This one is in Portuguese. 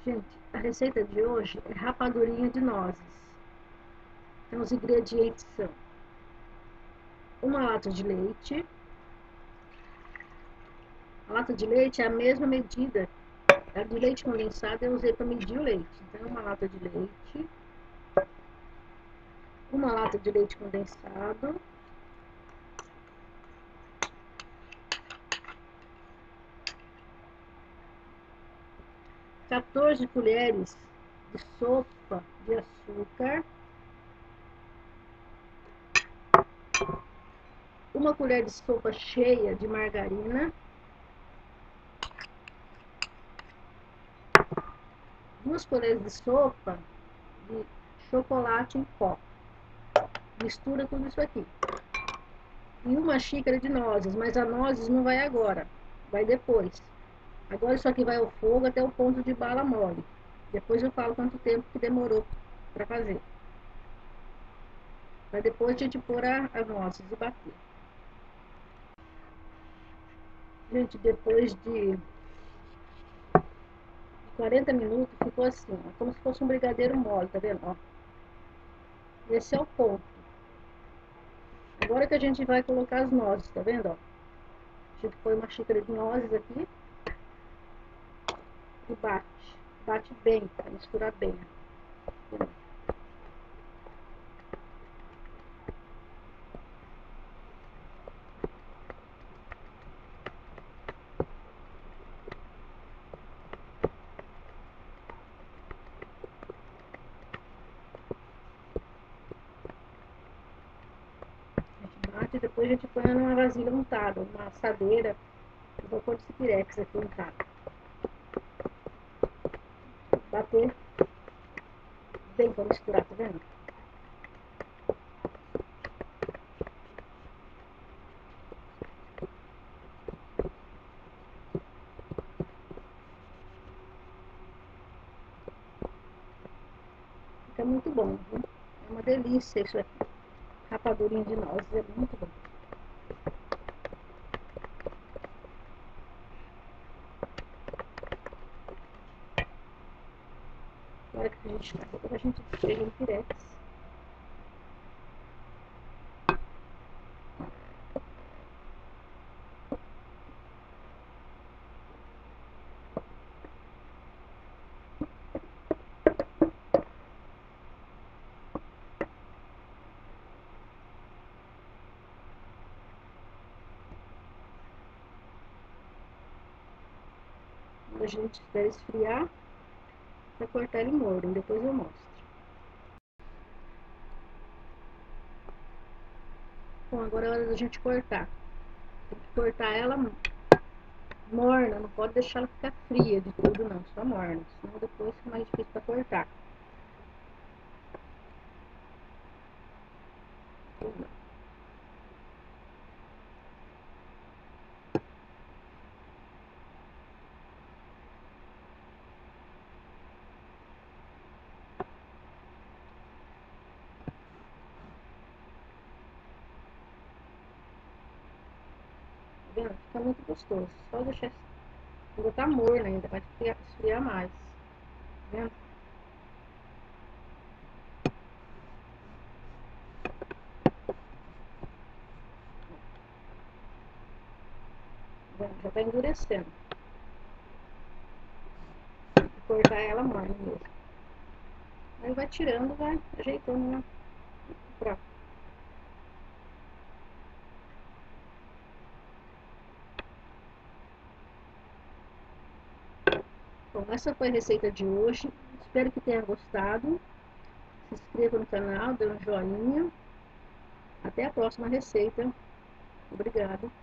Gente, a receita de hoje é rapadurinha de nozes. Então, os ingredientes são uma lata de leite. A lata de leite é a mesma medida. A de leite condensado eu usei para medir o leite. Então, uma lata de leite. Uma lata de leite condensado. Quatorze colheres de sopa de açúcar. Uma colher de sopa cheia de margarina. 2 colheres de sopa de chocolate em pó. Mistura tudo isso aqui. E uma xícara de nozes, mas a nozes não vai agora, vai depois. Agora isso aqui vai ao fogo até o ponto de bala mole. Depois eu falo quanto tempo que demorou para fazer. Vai depois a gente pôr as nozes e bater. Gente, depois de 40 minutos ficou assim, ó, como se fosse um brigadeiro mole, tá vendo? Ó. Esse é o ponto. Agora que a gente vai colocar as nozes, tá vendo? Ó? A gente põe uma xícara de nozes aqui e bate. Bate bem, para misturar bem. E depois a gente põe numa vasilha untada, uma assadeira. Eu vou pôr esse pirex aqui untado. Bater bem para misturar, tá vendo? Fica muito bom, viu? É uma delícia isso aqui. Rapadurinha de nozes, é muito bom. Agora que a gente tá, depois a gente pega o pirex. Quando a gente espera esfriar, para cortar ele morno, depois eu mostro. Bom, agora é hora da gente cortar. Tem que cortar ela morna, não pode deixar ela ficar fria de tudo não, só morna, senão depois fica mais difícil para cortar. Vendo? Fica muito gostoso. Só deixar. Ainda tá morno ainda, vai esfriar mais. Tá vendo? Já tá endurecendo. Vou cortar ela morna mesmo. Aí vai tirando, vai ajeitando no prato. Bom, essa foi a receita de hoje. Espero que tenha gostado. Se inscreva no canal, dê um joinha. Até a próxima receita. Obrigada.